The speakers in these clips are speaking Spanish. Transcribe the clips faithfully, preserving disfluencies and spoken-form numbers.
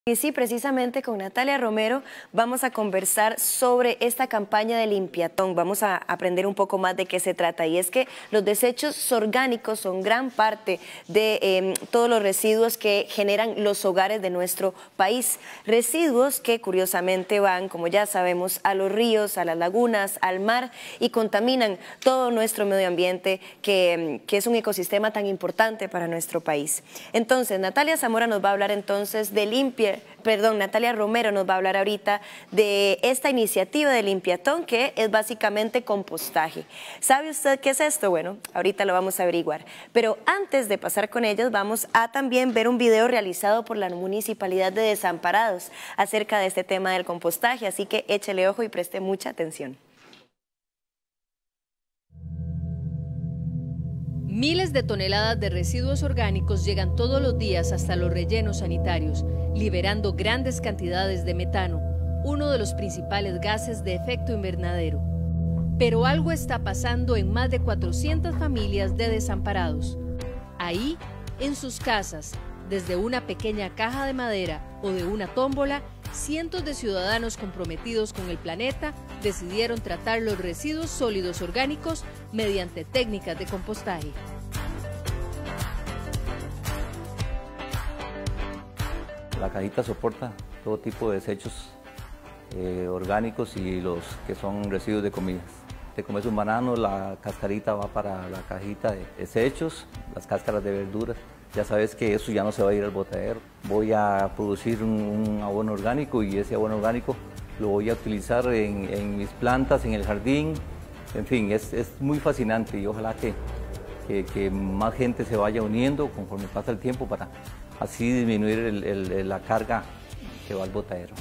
Y sí, precisamente con Natalia Romero vamos a conversar sobre esta campaña de Limpiatón. Vamos a aprender un poco más de qué se trata. Y es que los desechos orgánicos son gran parte de eh, todos los residuos que generan los hogares de nuestro país. Residuos que curiosamente van, como ya sabemos, a los ríos, a las lagunas, al mar y contaminan todo nuestro medio ambiente que, que es un ecosistema tan importante para nuestro país. Entonces, Natalia Zamora nos va a hablar entonces de limpia Perdón, Natalia Romero nos va a hablar ahorita de esta iniciativa de Limpiatón, que es básicamente compostaje. ¿Sabe usted qué es esto? Bueno, ahorita lo vamos a averiguar. Pero antes de pasar con ellos, vamos a también ver un video realizado por la Municipalidad de Desamparados acerca de este tema del compostaje, así que échele ojo y preste mucha atención. Miles de toneladas de residuos orgánicos llegan todos los días hasta los rellenos sanitarios, liberando grandes cantidades de metano, uno de los principales gases de efecto invernadero. Pero algo está pasando en más de cuatrocientas familias de desamparados. Ahí, en sus casas, desde una pequeña caja de madera o de una tómbola, cientos de ciudadanos comprometidos con el planeta decidieron tratar los residuos sólidos orgánicos mediante técnicas de compostaje. La cajita soporta todo tipo de desechos eh, orgánicos y los que son residuos de comidas. Te comes un banano, la cascarita va para la cajita de desechos, las cáscaras de verduras. Ya sabes que eso ya no se va a ir al botadero. Voy a producir un, un abono orgánico y ese abono orgánico lo voy a utilizar en, en mis plantas, en el jardín. En fin, es, es muy fascinante y ojalá que, que, que más gente se vaya uniendo conforme pasa el tiempo para así disminuir el, el, la carga que va al botadero.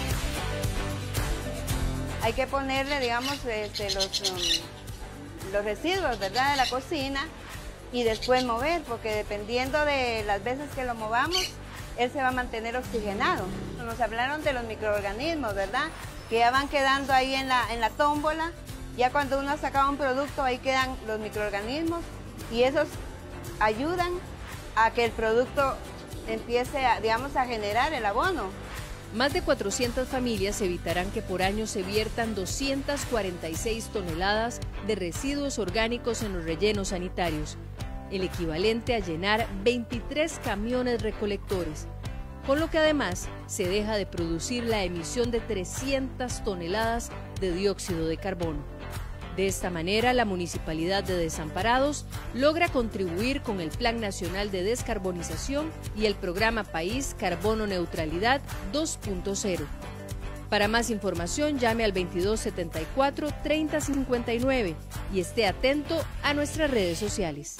Hay que ponerle, digamos, este, los, um, los residuos, ¿verdad?, de la cocina, y después mover, porque dependiendo de las veces que lo movamos, él se va a mantener oxigenado. Nos hablaron de los microorganismos, ¿verdad?, que ya van quedando ahí en la, en la tómbola. Ya cuando uno ha sacado un producto, ahí quedan los microorganismos y esos ayudan a que el producto empiece, a, digamos, a generar el abono. Más de cuatrocientas familias evitarán que por año se viertan doscientas cuarenta y seis toneladas de residuos orgánicos en los rellenos sanitarios, el equivalente a llenar veintitrés camiones recolectores, con lo que además se deja de producir la emisión de trescientas toneladas de dióxido de carbono. De esta manera, la Municipalidad de Desamparados logra contribuir con el Plan Nacional de Descarbonización y el Programa País Carbono Neutralidad dos punto cero. Para más información, llame al veintidós setenta y cuatro, treinta cincuenta y nueve y esté atento a nuestras redes sociales.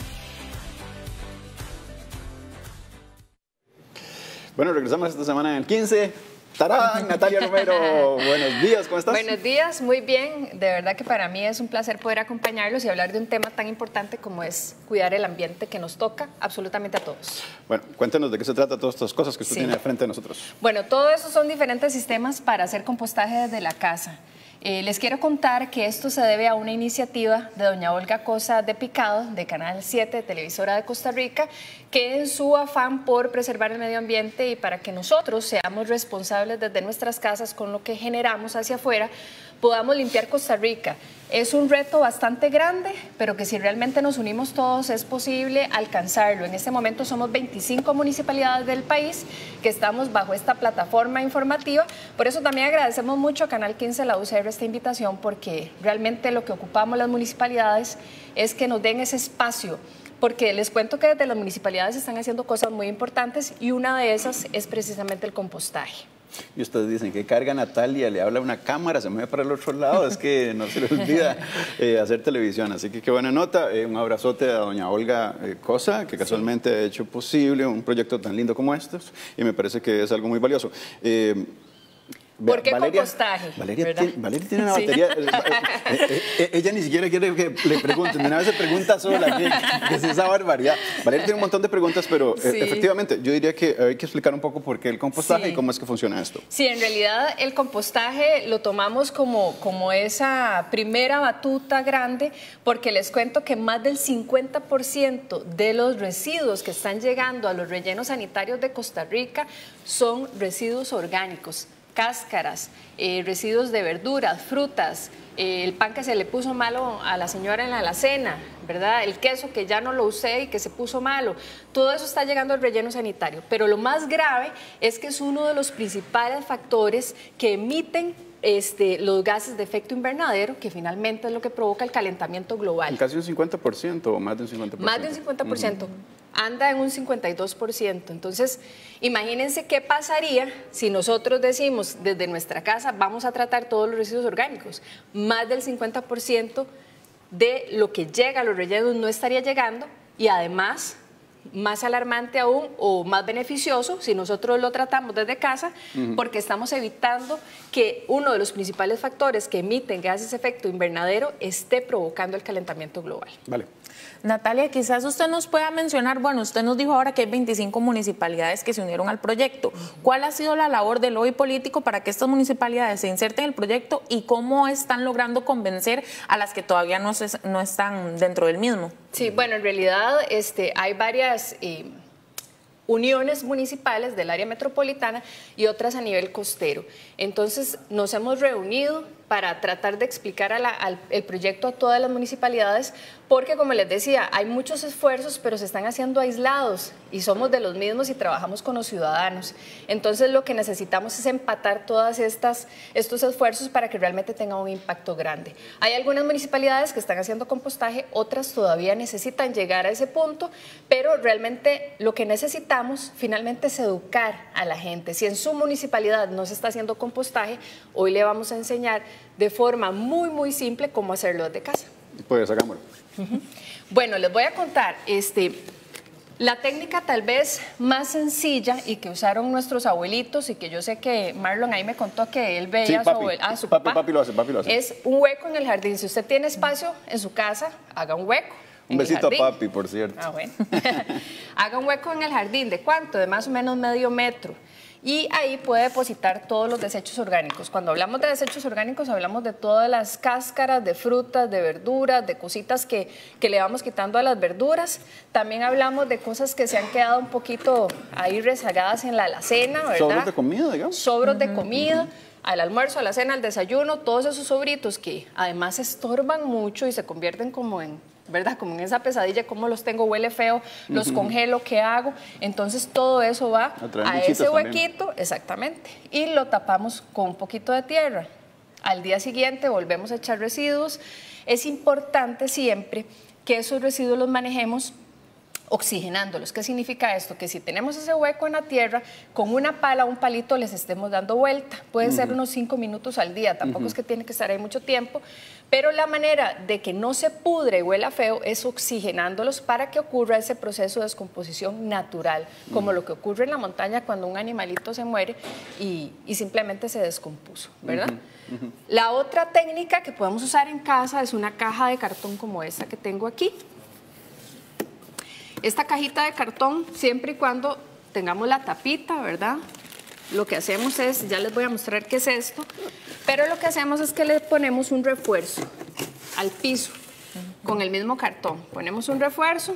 Bueno, regresamos esta semana en el quince. ¡Tarán! Natalia Romero, buenos días, ¿cómo estás? Buenos días, muy bien. De verdad que para mí es un placer poder acompañarlos y hablar de un tema tan importante como es cuidar el ambiente que nos toca absolutamente a todos. Bueno, cuéntenos de qué se trata todas estas cosas que usted Sí. tiene frente de nosotros. Bueno, todo eso son diferentes sistemas para hacer compostaje desde la casa. Eh, les quiero contar que esto se debe a una iniciativa de doña Olga Cosa de Picado, de Canal siete, televisora de Costa Rica, que en su afán por preservar el medio ambiente y para que nosotros seamos responsables desde nuestras casas con lo que generamos hacia afuera, podamos limpiar Costa Rica. Es un reto bastante grande, pero que si realmente nos unimos todos es posible alcanzarlo. En este momento somos veinticinco municipalidades del país que estamos bajo esta plataforma informativa. Por eso también agradecemos mucho a Canal quince, la U C R, esta invitación, porque realmente lo que ocupamos las municipalidades es que nos den ese espacio, porque les cuento que desde las municipalidades están haciendo cosas muy importantes y una de esas es precisamente el compostaje. Y ustedes dicen que carga Natalia, le habla a una cámara, se mueve para el otro lado, es que no se le olvida eh, hacer televisión. Así que qué buena nota, eh, un abrazote a doña Olga eh, Cosa, que casualmente sí. ha hecho posible un proyecto tan lindo como estos, y me parece que es algo muy valioso. Eh, ¿Por qué Valeria, compostaje? Valeria tiene, Valeria tiene una batería. Sí. Eh, eh, ella ni siquiera quiere que le pregunten. Una vez se pregunta sola, que, que es esa barbaridad. Valeria tiene un montón de preguntas, pero sí. eh, efectivamente, yo diría que hay que explicar un poco por qué el compostaje sí. y cómo es que funciona esto. Sí, en realidad el compostaje lo tomamos como, como esa primera batuta grande, porque les cuento que más del cincuenta por ciento de los residuos que están llegando a los rellenos sanitarios de Costa Rica son residuos orgánicos. Cáscaras, eh, residuos de verduras, frutas, eh, el pan que se le puso malo a la señora en la alacena, ¿verdad? El queso que ya no lo usé y que se puso malo. Todo eso está llegando al relleno sanitario. Pero lo más grave es que es uno de los principales factores que emiten Este, los gases de efecto invernadero, que finalmente es lo que provoca el calentamiento global. Casi un cincuenta por ciento o más de un cincuenta por ciento. Más de un cincuenta por ciento. Uh-huh. Anda en un cincuenta y dos por ciento. Entonces, imagínense qué pasaría si nosotros decimos desde nuestra casa vamos a tratar todos los residuos orgánicos. Más del cincuenta por ciento de lo que llega a los rellenos no estaría llegando, y además, más alarmante aún o más beneficioso si nosotros lo tratamos desde casa, uh-huh. porque estamos evitando que uno de los principales factores que emiten gases de efecto invernadero esté provocando el calentamiento global. Vale. Natalia, quizás usted nos pueda mencionar, bueno, usted nos dijo ahora que hay veinticinco municipalidades que se unieron al proyecto. ¿Cuál ha sido la labor del lobby político para que estas municipalidades se inserten en el proyecto y cómo están logrando convencer a las que todavía no, se, no están dentro del mismo? Sí, bueno, en realidad este, hay varias eh, uniones municipales del área metropolitana y otras a nivel costero. Entonces nos hemos reunido para tratar de explicar a la, al, el proyecto a todas las municipalidades, porque como les decía, hay muchos esfuerzos, pero se están haciendo aislados y somos de los mismos y trabajamos con los ciudadanos. Entonces lo que necesitamos es empatar todos estos esfuerzos para que realmente tenga un impacto grande. Hay algunas municipalidades que están haciendo compostaje, otras todavía necesitan llegar a ese punto, pero realmente lo que necesitamos finalmente es educar a la gente. Si en su municipalidad no se está haciendo compostaje, hoy le vamos a enseñar de forma muy, muy simple cómo hacerlo desde casa. Pues sacámoslo. Uh-huh. Bueno, les voy a contar, este, la técnica tal vez más sencilla y que usaron nuestros abuelitos y que yo sé que Marlon ahí me contó que él veía sí, a su, abuel, a su papi, papá. Papi lo hace, papi lo hace. Es un hueco en el jardín. Si usted tiene espacio en su casa, haga un hueco. Un besito a papi, por cierto. Ah, bueno. Haga un hueco en el jardín. ¿De cuánto? De más o menos medio metro. Y ahí puede depositar todos los desechos orgánicos. Cuando hablamos de desechos orgánicos, hablamos de todas las cáscaras de frutas, de verduras, de cositas que, que le vamos quitando a las verduras. También hablamos de cosas que se han quedado un poquito ahí rezagadas en la alacena, ¿verdad? Sobros de comida, digamos. Sobros uh-huh, de comida. Uh-huh. Al almuerzo, a la cena, al desayuno, todos esos sobritos que además estorban mucho y se convierten como en, ¿verdad? Como en esa pesadilla, como los tengo, huele feo, los uh-huh. congelo, ¿qué hago? Entonces todo eso va a ese huequito, también. Exactamente, y lo tapamos con un poquito de tierra. Al día siguiente volvemos a echar residuos. Es importante siempre que esos residuos los manejemos oxigenándolos. ¿Qué significa esto? Que si tenemos ese hueco en la tierra, con una pala o un palito les estemos dando vuelta. Puede uh-huh. ser unos cinco minutos al día, tampoco uh-huh. es que tiene que estar ahí mucho tiempo, pero la manera de que no se pudre y huela feo es oxigenándolos para que ocurra ese proceso de descomposición natural, como uh-huh. lo que ocurre en la montaña cuando un animalito se muere y, y simplemente se descompuso, ¿verdad? Uh-huh. Uh-huh. La otra técnica que podemos usar en casa es una caja de cartón como esta que tengo aquí. Esta cajita de cartón, siempre y cuando tengamos la tapita, ¿verdad? Lo que hacemos es, ya les voy a mostrar qué es esto, pero lo que hacemos es que le ponemos un refuerzo al piso con el mismo cartón. Ponemos un refuerzo,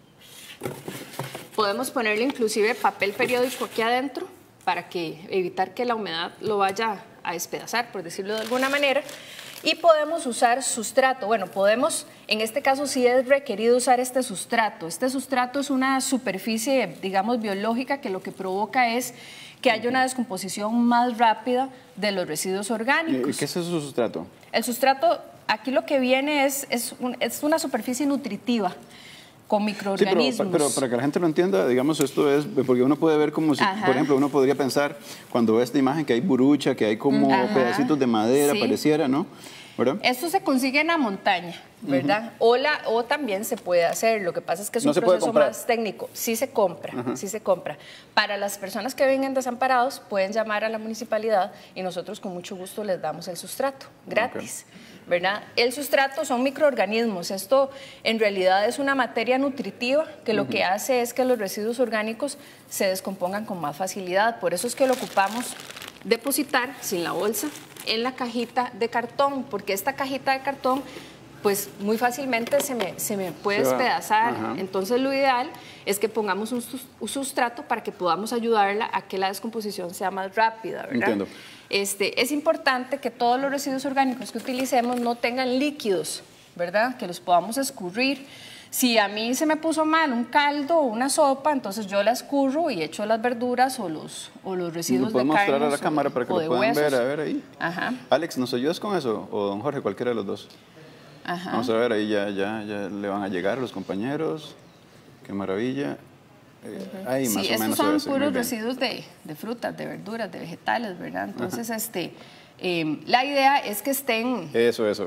podemos ponerle inclusive papel periódico aquí adentro para que, evitar que la humedad lo vaya a despedazar, por decirlo de alguna manera. Y podemos usar sustrato. Bueno, podemos, en este caso sí es requerido usar este sustrato. Este sustrato es una superficie, digamos, biológica que lo que provoca es que haya una descomposición más rápida de los residuos orgánicos. ¿Qué es ese sustrato? El sustrato, aquí lo que viene es, es, un, es una superficie nutritiva con microorganismos. Sí, pero, pero para que la gente lo entienda, digamos, esto es, porque uno puede ver como si, Ajá. por ejemplo, uno podría pensar, cuando ve esta imagen, que hay burucha, que hay como Ajá. pedacitos de madera, sí. pareciera, ¿no? ¿verdad? Esto se consigue en la montaña, ¿verdad? Uh-huh. o, la, o también se puede hacer, lo que pasa es que es no un se proceso más técnico. Sí se compra, uh-huh. sí se compra. Para las personas que vengan desamparados, pueden llamar a la municipalidad y nosotros con mucho gusto les damos el sustrato, gratis. Okay. ¿verdad? El sustrato son microorganismos. Esto en realidad es una materia nutritiva que lo uh-huh. que hace es que los residuos orgánicos se descompongan con más facilidad. Por eso es que lo ocupamos depositar sin la bolsa en la cajita de cartón, porque esta cajita de cartón pues muy fácilmente se me, se me puede se despedazar. Ajá. Entonces lo ideal es que pongamos un, un sustrato para que podamos ayudarla a que la descomposición sea más rápida, ¿verdad? Entiendo. Este, es importante que todos los residuos orgánicos que utilicemos no tengan líquidos, ¿verdad? Que los podamos escurrir. Si a mí se me puso mal un caldo o una sopa, entonces yo la escurro y echo las verduras o los, o los residuos de carne. ¿Lo podemos mostrar a la cámara para que lo puedan huesos. ver? A ver ahí. Ajá. Alex, ¿nos ayudas con eso? O don Jorge, cualquiera de los dos. Ajá. Vamos a ver, ahí ya, ya, ya le van a llegar los compañeros. Qué maravilla. Eh, uh-huh. Ahí sí, más o estos menos son puros residuos de, de frutas, de verduras, de vegetales, ¿verdad? Entonces, este, eh, la idea es que estén... Eso, eso.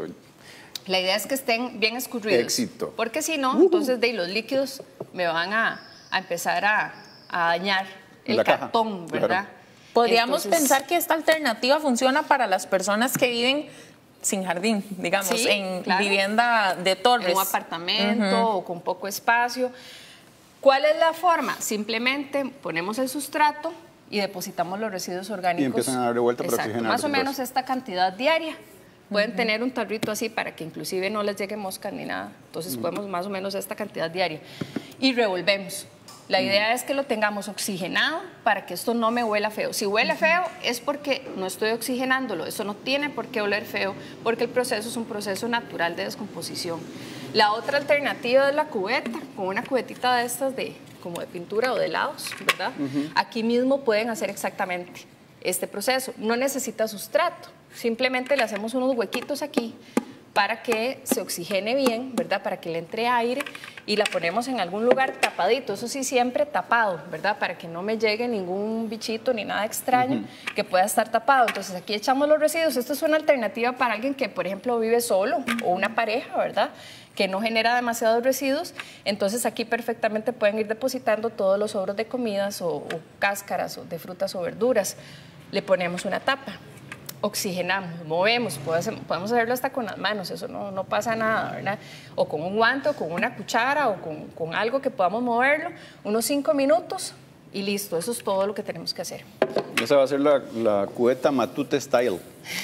La idea es que estén bien escurridos. Éxito. Porque si no, uh-huh. entonces de los líquidos me van a, a empezar a, a dañar el la cartón, caja. ¿verdad? Claro. Podríamos entonces, pensar que esta alternativa funciona para las personas que viven sin jardín, digamos, sí, en claro. vivienda de torres. En un apartamento uh-huh. o con poco espacio. ¿Cuál es la forma? Simplemente ponemos el sustrato y depositamos los residuos orgánicos. Y empiezan a darle vuelta para Exacto, oxigenar. más o menos esta cantidad diaria. Pueden uh-huh. tener un tarrito así para que inclusive no les llegue mosca ni nada. Entonces uh-huh. podemos más o menos esta cantidad diaria. Y revolvemos. La idea uh-huh. es que lo tengamos oxigenado para que esto no me huela feo. Si huele uh-huh. feo es porque no estoy oxigenándolo. Eso no tiene por qué oler feo porque el proceso es un proceso natural de descomposición. La otra alternativa es la cubeta, con una cubetita de estas de, como de pintura o de helados, ¿verdad? Uh-huh. Aquí mismo pueden hacer exactamente este proceso. No necesita sustrato, simplemente le hacemos unos huequitos aquí para que se oxigene bien, ¿verdad? Para que le entre aire y la ponemos en algún lugar tapadito, eso sí, siempre tapado, ¿verdad? Para que no me llegue ningún bichito ni nada extraño uh-huh. que pueda estar tapado. Entonces aquí echamos los residuos. Esto es una alternativa para alguien que, por ejemplo, vive solo o una pareja, ¿verdad? Que no genera demasiados residuos. Entonces aquí perfectamente pueden ir depositando todos los sobros de comidas o, o cáscaras o de frutas o verduras. Le ponemos una tapa. Oxigenamos, movemos, podemos hacerlo hasta con las manos, eso no, no pasa nada, ¿verdad? O con un guante, o con una cuchara, o con, con algo que podamos moverlo, unos cinco minutos y listo, eso es todo lo que tenemos que hacer. Esa va a ser la, la cubeta Matute Style.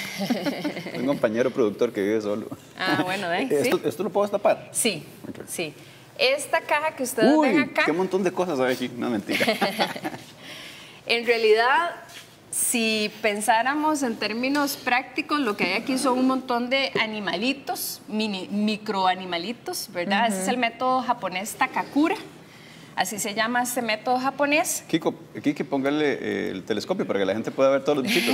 Un compañero productor que vive solo. Ah, bueno, ¿eh? ¿Esto, ¿Sí? ¿Esto lo puedo destapar? Sí, okay. sí. Esta caja que ustedes Uy, ven acá... qué montón de cosas hay aquí, no, mentira. En realidad... Si pensáramos en términos prácticos, lo que hay aquí son un montón de animalitos, mini, microanimalitos, ¿verdad? Uh-huh. Ese es el método japonés Takakura, así se llama este método japonés. Kiko, Kiki, póngale eh, el telescopio para que la gente pueda ver todos los bichitos.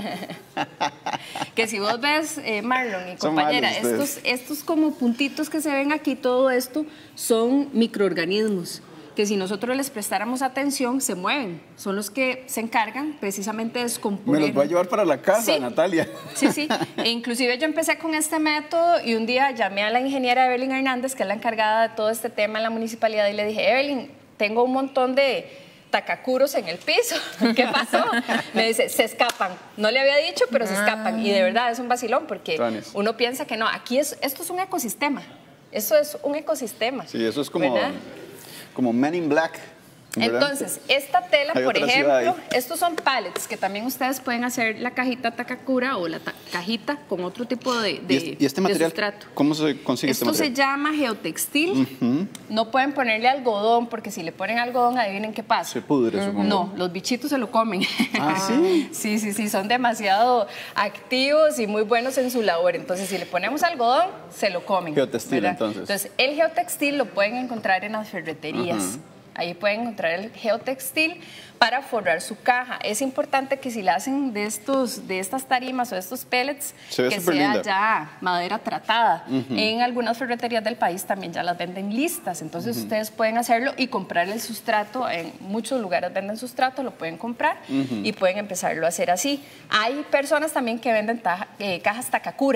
Que si vos ves, eh, Marlon y compañera, estos, estos como puntitos que se ven aquí, todo esto son microorganismos que si nosotros les prestáramos atención, se mueven. Son los que se encargan precisamente de descomponer. Me los voy a llevar para la casa, sí. Natalia. Sí, sí. E inclusive yo empecé con este método y un día llamé a la ingeniera Evelyn Hernández, que es la encargada de todo este tema en la municipalidad, y le dije, Evelyn, tengo un montón de takakuros en el piso. ¿Qué pasó? Me dice, se escapan. No le había dicho, pero se escapan. Y de verdad es un vacilón porque Tonis. Uno piensa que no, aquí es, esto es un ecosistema. Eso es un ecosistema. Sí, eso es como... ¿verdad? Como Men in Black. ¿verdad? Entonces, esta tela, por ejemplo, estos son pallets, que también ustedes pueden hacer la cajita Takakura o la cajita con otro tipo de, de, ¿Y, este, ¿y este material, de sustrato. ¿Cómo se consigue Esto este material? Esto se llama geotextil. Uh-huh. No pueden ponerle algodón, porque si le ponen algodón, adivinen qué pasa. Se pudre, uh-huh. supongo. No, los bichitos se lo comen. ¿Ah, sí? Sí, sí, sí, son demasiado activos y muy buenos en su labor. Entonces, si le ponemos algodón, se lo comen. Geotextil, ¿verdad? entonces. Entonces, el geotextil lo pueden encontrar en las ferreterías. Uh-huh. Ahí pueden encontrar el geotextil para forrar su caja. Es importante que si la hacen de, estos, de estas tarimas o de estos pellets, Se que sea linda. ya madera tratada. Uh-huh. En algunas ferreterías del país también ya las venden listas, entonces uh-huh. ustedes pueden hacerlo y comprar el sustrato. En muchos lugares venden sustrato, lo pueden comprar uh-huh. y pueden empezarlo a hacer así. Hay personas también que venden taja, eh, cajas Takakura.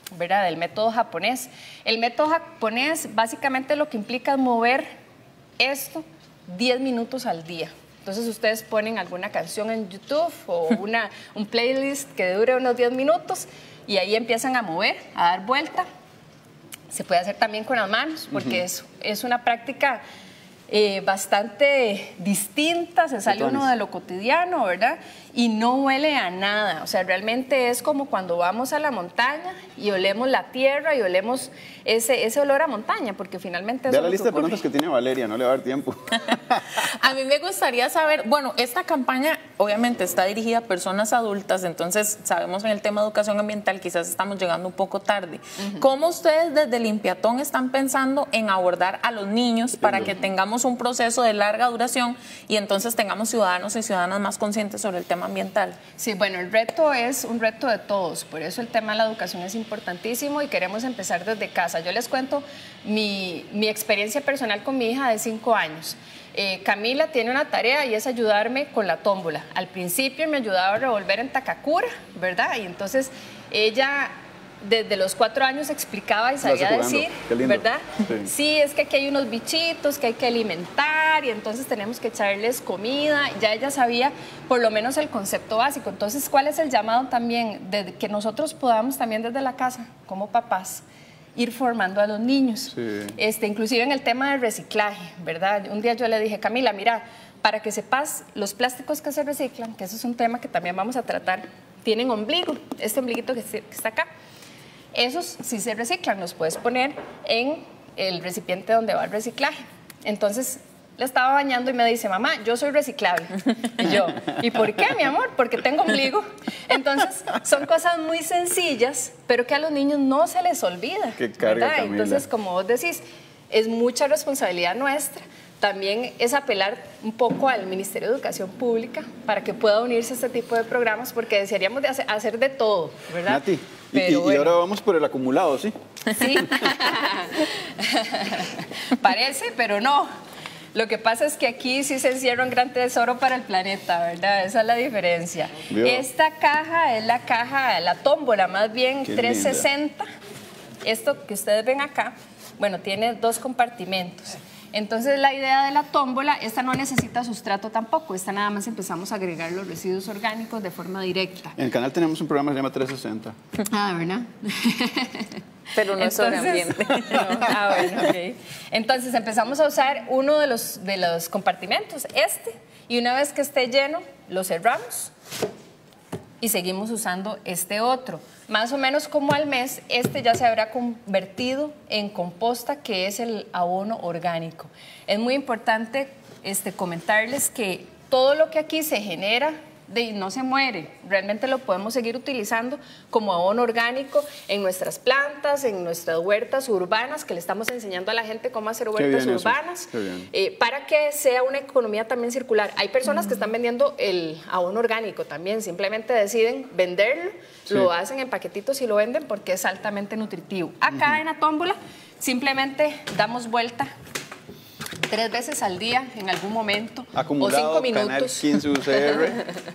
¿verdad? Del método japonés. El método japonés básicamente lo que implica es mover esto diez minutos al día. Entonces ustedes ponen alguna canción en YouTube o una, un playlist que dure unos diez minutos y ahí empiezan a mover, a dar vuelta. Se puede hacer también con las manos porque uh-huh. es, es una práctica eh, bastante distinta, se sale uno de lo cotidiano, ¿verdad? Y no huele a nada, o sea, realmente es como cuando vamos a la montaña y olemos la tierra y olemos ese, ese olor a montaña, porque finalmente eso Vea la lista de preguntas que tiene Valeria, no le va a dar tiempo. A mí me gustaría saber, bueno, esta campaña obviamente está dirigida a personas adultas, entonces sabemos en el tema de educación ambiental quizás estamos llegando un poco tarde. Uh-huh. ¿Cómo ustedes desde Limpiatón están pensando en abordar a los niños para que tengamos un proceso de larga duración y entonces tengamos ciudadanos y ciudadanas más conscientes sobre el tema ambiental? Sí, bueno, el reto es un reto de todos, por eso el tema de la educación es importantísimo y queremos empezar desde casa. Yo les cuento mi, mi experiencia personal con mi hija de cinco años. Eh, Camila tiene una tarea y es ayudarme con la tómbola. Al principio me ayudaba a revolver en Takakura, ¿verdad? Y entonces ella desde los cuatro años explicaba y sabía decir, ¿verdad? Sí. sí, es que aquí hay unos bichitos que hay que alimentar y entonces tenemos que echarles comida. Ya ella sabía por lo menos el concepto básico. Entonces, ¿cuál es el llamado también? De que nosotros podamos también desde la casa, como papás, ir formando a los niños. Sí. Este, inclusive en el tema del reciclaje, ¿verdad? Un día yo le dije, Camila, mira, para que sepas, los plásticos que se reciclan, que eso es un tema que también vamos a tratar, tienen ombligo, este ombliguito que está acá. Esos sí se reciclan, los puedes poner en el recipiente donde va el reciclaje. Entonces, le estaba bañando y me dice, mamá, yo soy reciclable. Y yo, ¿y por qué, mi amor? Porque tengo ombligo. Entonces, son cosas muy sencillas, pero que a los niños no se les olvida. Qué carga, ¿verdad? Entonces, como vos decís, es mucha responsabilidad nuestra. También es apelar un poco al Ministerio de Educación Pública para que pueda unirse a este tipo de programas, porque desearíamos de hacer, hacer de todo, ¿verdad? Nati, Pero y, bueno. y ahora vamos por el acumulado, ¿sí? Sí. Parece, pero no. Lo que pasa es que aquí sí se encierra un gran tesoro para el planeta, ¿verdad? Esa es la diferencia. ¿Vio? Esta caja es la caja, la tómbola más bien. Qué trescientos sesenta. Linda. Esto que ustedes ven acá, bueno, tiene dos compartimentos. Entonces la idea de la tómbola, esta no necesita sustrato tampoco, esta nada más empezamos a agregar los residuos orgánicos de forma directa. En el canal tenemos un programa que se llama trescientos sesenta. Ah, ¿verdad? Pero no es sobre ambiente. No. Ah, bueno, ok. Entonces empezamos a usar uno de los, de los compartimentos, este, y una vez que esté lleno, lo cerramos y seguimos usando este otro. Más o menos como al mes, este ya se habrá convertido en composta, que es el abono orgánico. Es muy importante este, comentarles que todo lo que aquí se genera de, no se muere, realmente lo podemos seguir utilizando como abono orgánico en nuestras plantas, en nuestras huertas urbanas, que le estamos enseñando a la gente cómo hacer huertas urbanas, eh, para que sea una economía también circular. Hay personas mm. que están vendiendo el abono orgánico también, simplemente deciden venderlo, sí. lo hacen en paquetitos y lo venden porque es altamente nutritivo. Acá uh-huh. en la tómbola simplemente damos vuelta tres veces al día en algún momento. Acumulado, o cinco minutos. Canal quince U C R.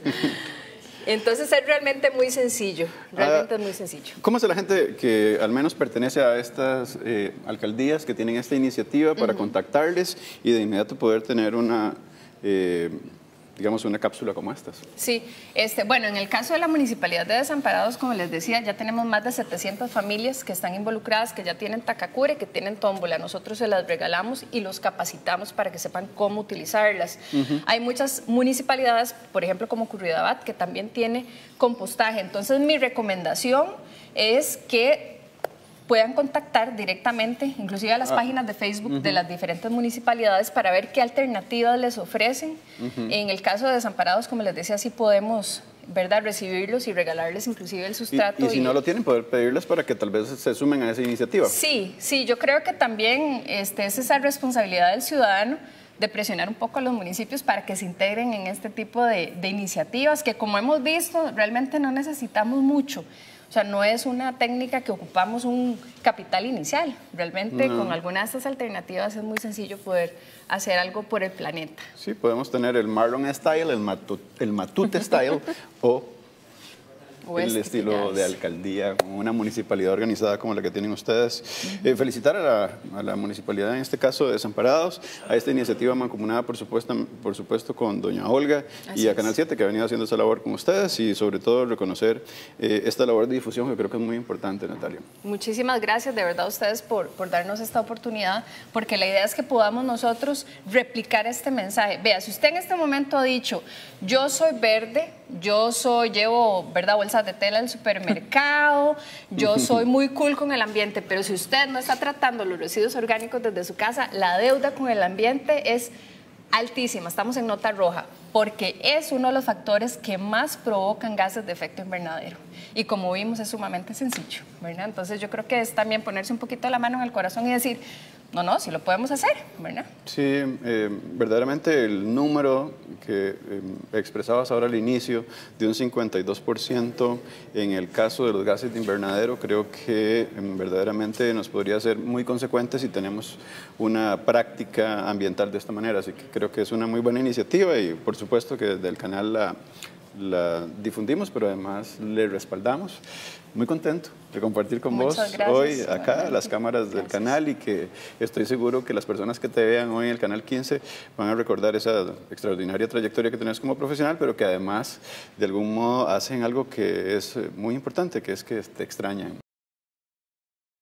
Entonces es realmente muy sencillo, realmente ah, es muy sencillo. ¿Cómo hace la gente que al menos pertenece a estas eh, alcaldías que tienen esta iniciativa para uh-huh. contactarles y de inmediato poder tener una... Eh, digamos, una cápsula como estas? Sí, este, bueno, en el caso de la Municipalidad de Desamparados, como les decía, ya tenemos más de setecientas familias que están involucradas, que ya tienen Takakura, que tienen tómbola. Nosotros se las regalamos y los capacitamos para que sepan cómo utilizarlas. Uh-huh. Hay muchas municipalidades, por ejemplo, como Curridabat, que también tiene compostaje. Entonces, mi recomendación es que puedan contactar directamente, inclusive a las ah. páginas de Facebook uh-huh. de las diferentes municipalidades, para ver qué alternativas les ofrecen. Uh-huh. En el caso de Desamparados, como les decía, sí podemos, ¿verdad?, recibirlos y regalarles inclusive el sustrato. Y, y si y, no lo tienen, poder pedirles para que tal vez se sumen a esa iniciativa. Sí, sí, yo creo que también este, es esa responsabilidad del ciudadano de presionar un poco a los municipios para que se integren en este tipo de, de iniciativas, que como hemos visto, realmente no necesitamos mucho. O sea, no es una técnica que ocupamos un capital inicial. Realmente no. con algunas de estas alternativas es muy sencillo poder hacer algo por el planeta. Sí, podemos tener el Marlon Style, el, Matut, el Matute Style o, Oeste, el estilo ya es. de alcaldía, una municipalidad organizada como la que tienen ustedes. Uh-huh. eh, felicitar a la, a la municipalidad, en este caso de Desamparados, a esta iniciativa mancomunada, por supuesto, por supuesto con doña Olga Así y a Canal siete, que ha venido haciendo esa labor con ustedes, y sobre todo reconocer eh, esta labor de difusión que creo que es muy importante, Natalia. Muchísimas gracias de verdad a ustedes por, por darnos esta oportunidad, porque la idea es que podamos nosotros replicar este mensaje. Vea, si usted en este momento ha dicho, yo soy verde, yo soy, llevo, ¿verdad?, bolsas de tela al supermercado, yo soy muy cool con el ambiente, pero si usted no está tratando los residuos orgánicos desde su casa, la deuda con el ambiente es altísima, estamos en nota roja, porque es uno de los factores que más provocan gases de efecto invernadero. Y como vimos, es sumamente sencillo, ¿verdad? Entonces yo creo que es también ponerse un poquito la mano en el corazón y decir, no, no, sí lo podemos hacer, ¿verdad? Sí, eh, verdaderamente el número que eh, expresabas ahora al inicio de un cincuenta y dos por ciento en el caso de los gases de invernadero, creo que eh, verdaderamente nos podría ser muy consecuente si tenemos una práctica ambiental de esta manera. Así que creo que es una muy buena iniciativa y por supuesto que desde el canal la, la difundimos, pero además le respaldamos. Muy contento de compartir con Muchas vos gracias, hoy acá, bueno, las cámaras del gracias. canal, y que estoy seguro que las personas que te vean hoy en el Canal quince van a recordar esa extraordinaria trayectoria que tenés como profesional, pero que además de algún modo hacen algo que es muy importante, que es que te extrañan.